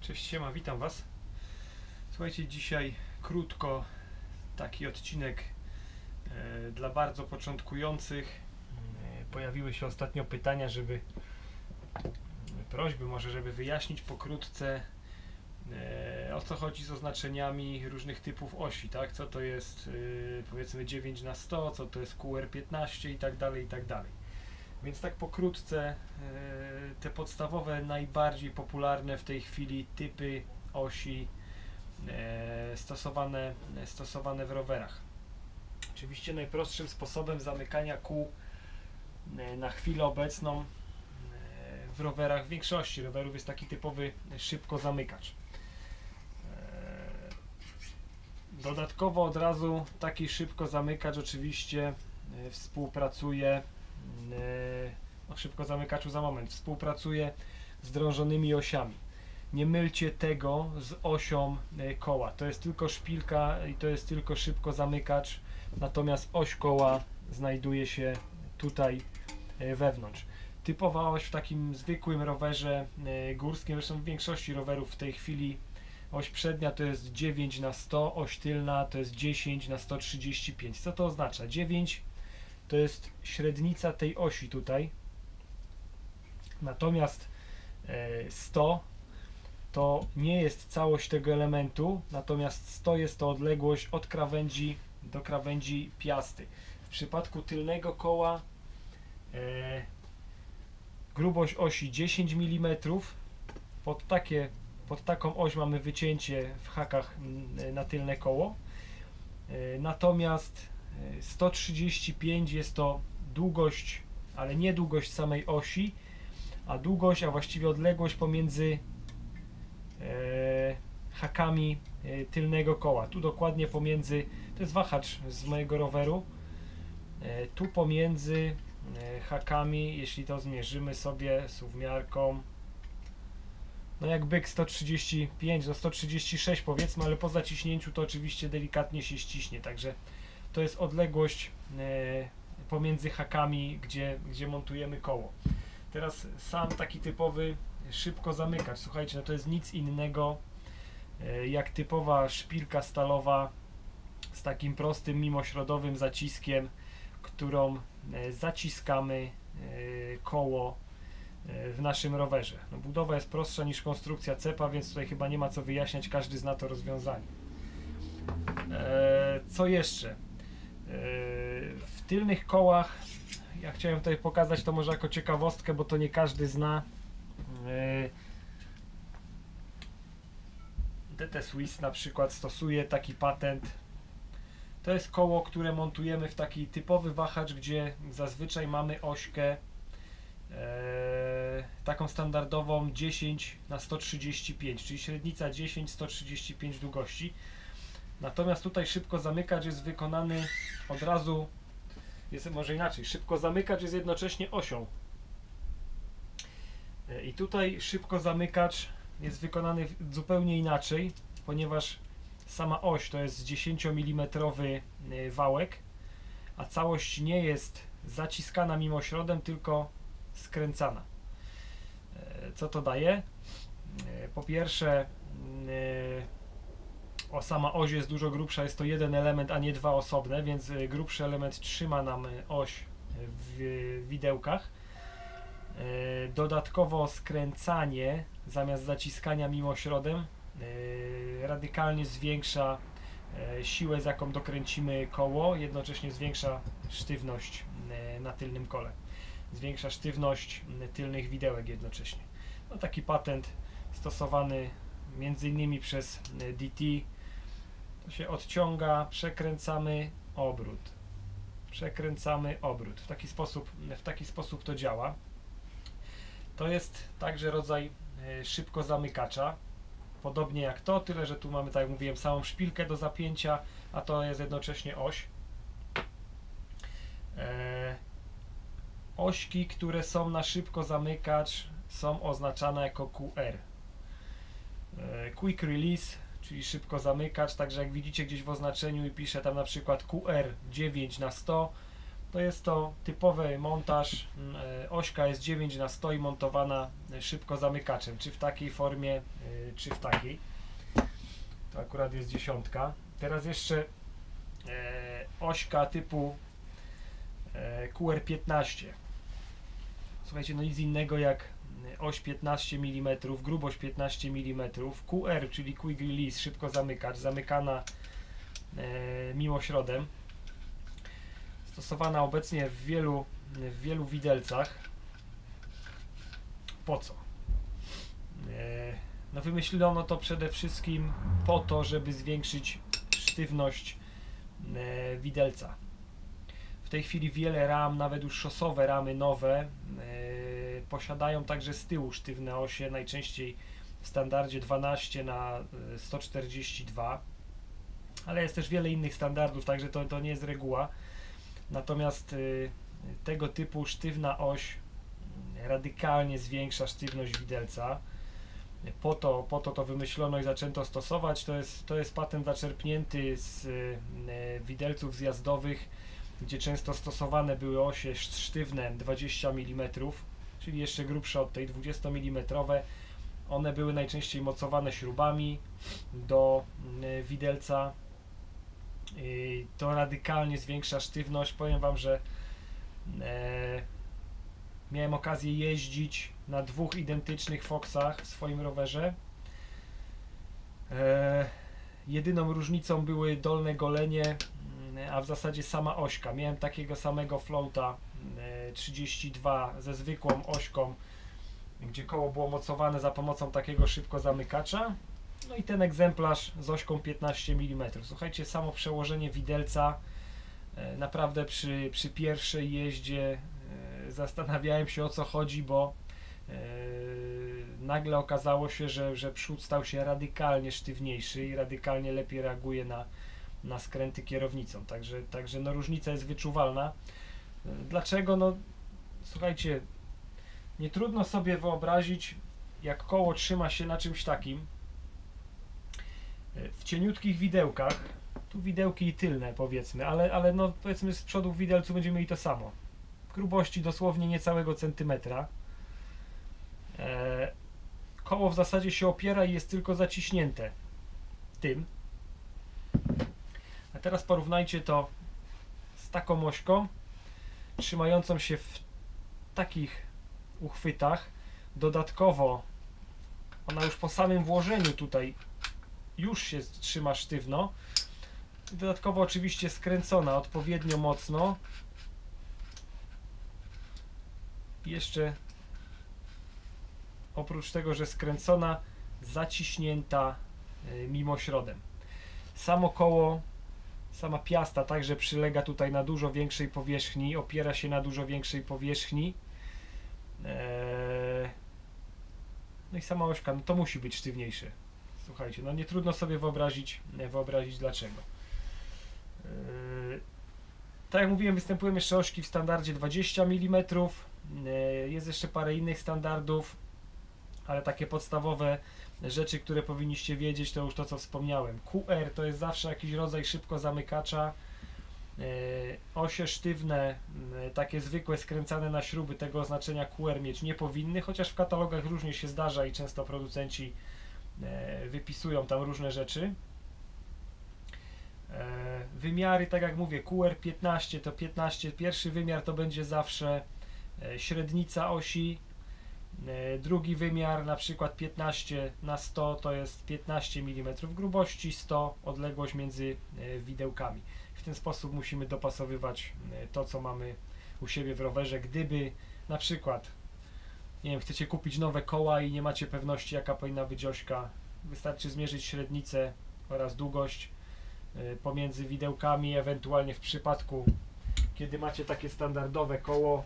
Cześć, siema, witam Was. Słuchajcie, dzisiaj krótko taki odcinek dla bardzo początkujących. Pojawiły się ostatnio pytania, prośby może, żeby wyjaśnić pokrótce o co chodzi z oznaczeniami różnych typów osi, tak? Co to jest powiedzmy 9×100, co to jest QR15 i tak dalej, i tak dalej. Więc tak pokrótce te podstawowe, najbardziej popularne w tej chwili typy osi stosowane w rowerach. Oczywiście najprostszym sposobem zamykania kół na chwilę obecną w rowerach, w większości rowerów jest taki typowy szybko zamykacz. Dodatkowo od razu taki szybko zamykacz oczywiście współpracuje szybko zamykaczu za moment, współpracuje z drążonymi osiami. Nie mylcie tego z osią koła. To jest tylko szpilka i to jest tylko szybko zamykacz, natomiast oś koła znajduje się tutaj wewnątrz. Typowa oś w takim zwykłym rowerze górskim, zresztą w większości rowerów w tej chwili oś przednia to jest 9×100, oś tylna to jest 10×135. Co to oznacza? 9 to jest średnica tej osi tutaj, natomiast 100 to nie jest całość tego elementu, natomiast 100 jest to odległość od krawędzi do krawędzi piasty. W przypadku tylnego koła grubość osi 10 mm, pod taką oś mamy wycięcie w hakach na tylne koło, natomiast 135 jest to długość, ale nie długość samej osi, a długość, a właściwie odległość pomiędzy hakami tylnego koła. Tu dokładnie pomiędzy, to jest wahacz z mojego roweru, tu pomiędzy hakami, jeśli to zmierzymy sobie suwmiarką, no jak byk 135, no 136 powiedzmy, ale po zaciśnięciu to oczywiście delikatnie się ściśnie, także to jest odległość pomiędzy hakami, gdzie montujemy koło. Teraz sam taki typowy szybko zamykacz, słuchajcie, no to jest nic innego jak typowa szpilka stalowa z takim prostym mimośrodowym zaciskiem, którą zaciskamy koło w naszym rowerze. No, budowa jest prostsza niż konstrukcja cepa, więc tutaj chyba nie ma co wyjaśniać, każdy zna to rozwiązanie. Co jeszcze? W tylnych kołach, ja chciałem tutaj pokazać to może jako ciekawostkę, bo to nie każdy zna. DT Swiss na przykład stosuje taki patent. To jest koło, które montujemy w taki typowy wahacz, gdzie zazwyczaj mamy ośkę taką standardową 10×135, czyli średnica 10-135 długości. Natomiast tutaj szybko zamykacz jest wykonany od razu, jest może inaczej, szybko zamykacz jest jednocześnie osią. I tutaj szybko zamykacz jest wykonany zupełnie inaczej, ponieważ sama oś to jest 10 mm wałek, a całość nie jest zaciskana mimośrodem, tylko skręcana. Co to daje? Po pierwsze, sama oś jest dużo grubsza, jest to jeden element, a nie dwa osobne, więc grubszy element trzyma nam oś w widełkach. Dodatkowo skręcanie zamiast zaciskania mimośrodem radykalnie zwiększa siłę, z jaką dokręcimy koło, jednocześnie zwiększa sztywność na tylnym kole. Zwiększa sztywność tylnych widełek jednocześnie. No, taki patent stosowany m.in. przez DT. To się odciąga, przekręcamy, obrót. Przekręcamy, obrót. W taki sposób to działa. To jest także rodzaj szybko zamykacza. Podobnie jak to, tyle że tu mamy, tak jak mówiłem, samą szpilkę do zapięcia, a to jest jednocześnie oś. Ośki, które są na szybko zamykacz, są oznaczane jako QR. Quick Release, czyli szybko zamykacz, także jak widzicie gdzieś w oznaczeniu i pisze tam na przykład QR 9×100, To jest to typowy montaż. Ośka jest 9/100 i montowana szybko zamykaczem, czy w takiej formie, czy w takiej. To akurat jest 10. Teraz jeszcze ośka typu QR15. Słuchajcie, no nic innego jak oś 15 mm, grubość 15 mm, QR, czyli Quick Release, szybko zamykacz, zamykana mimośrodem, stosowana obecnie w wielu widelcach. Po co? No wymyślono to przede wszystkim po to, żeby zwiększyć sztywność widelca. W tej chwili wiele ram, nawet już szosowe ramy nowe, posiadają także z tyłu sztywne osie, najczęściej w standardzie 12/142, ale jest też wiele innych standardów, także to nie jest reguła. Natomiast tego typu sztywna oś radykalnie zwiększa sztywność widelca. Po to wymyślono i zaczęto stosować. To jest patent zaczerpnięty z widelców zjazdowych, gdzie często stosowane były osie sztywne 20 mm, czyli jeszcze grubsze od tej 20 mm. One były najczęściej mocowane śrubami do widelca. To radykalnie zwiększa sztywność. Powiem Wam, że miałem okazję jeździć na 2 identycznych Foxach w swoim rowerze. Jedyną różnicą były dolne golenie, a w zasadzie sama ośka. Miałem takiego samego floata 32 ze zwykłą ośką, gdzie koło było mocowane za pomocą takiego szybko zamykacza. No i ten egzemplarz z ośką 15 mm. Słuchajcie, samo przełożenie widelca, naprawdę przy pierwszej jeździe zastanawiałem się, o co chodzi, bo nagle okazało się, że przód stał się radykalnie sztywniejszy i radykalnie lepiej reaguje na skręty kierownicą. Także no, różnica jest wyczuwalna. Dlaczego? No słuchajcie, nie trudno sobie wyobrazić, jak koło trzyma się na czymś takim w cieniutkich widełkach. Tu widełki i tylne, powiedzmy, ale no powiedzmy z przodu w widelcu będziemy mieli to samo. Grubości dosłownie niecałego centymetra. Koło w zasadzie się opiera i jest tylko zaciśnięte tym. A teraz porównajcie to z taką ośką trzymającą się w takich uchwytach. Dodatkowo ona już po samym włożeniu tutaj już się trzyma sztywno. Dodatkowo oczywiście skręcona odpowiednio mocno. Jeszcze oprócz tego, że skręcona, zaciśnięta mimośrodem. Samo koło, sama piasta także przylega tutaj na dużo większej powierzchni, opiera się na dużo większej powierzchni. No i sama ośka, no to musi być sztywniejsze. Słuchajcie, no nie trudno sobie wyobrazić dlaczego. Tak jak mówiłem, występują jeszcze ośki w standardzie 20 mm. Jest jeszcze parę innych standardów, ale takie podstawowe rzeczy, które powinniście wiedzieć, to już to, co wspomniałem. QR to jest zawsze jakiś rodzaj szybko zamykacza. Osie sztywne, takie zwykłe, skręcane na śruby, tego oznaczenia QR mieć nie powinny, chociaż w katalogach różnie się zdarza i często producenci wypisują tam różne rzeczy. Wymiary, tak jak mówię, QR15 to 15, pierwszy wymiar to będzie zawsze średnica osi, drugi wymiar na przykład 15/100 to jest 15 mm grubości, 100 odległość między widełkami. W ten sposób musimy dopasowywać to, co mamy u siebie w rowerze. Gdyby na przykład, nie wiem, chcecie kupić nowe koła i nie macie pewności, jaka powinna być ośka, wystarczy zmierzyć średnicę oraz długość pomiędzy widełkami, ewentualnie w przypadku, kiedy macie takie standardowe koło,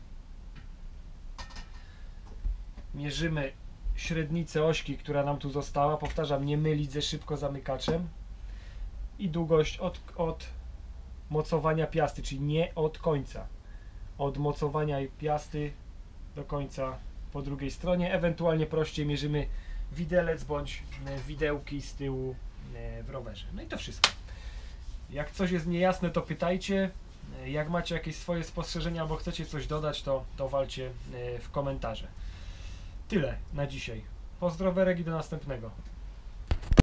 mierzymy średnicę ośki, która nam tu została, powtarzam, nie mylić ze szybko zamykaczem, i długość od mocowania piasty, czyli nie od końca, od mocowania piasty do końca po drugiej stronie, ewentualnie prościej mierzymy widelec bądź widełki z tyłu w rowerze. No i to wszystko. Jak coś jest niejasne, to pytajcie. Jak macie jakieś swoje spostrzeżenia albo chcecie coś dodać, to walcie w komentarze. Tyle na dzisiaj. Pozdrowerek i do następnego.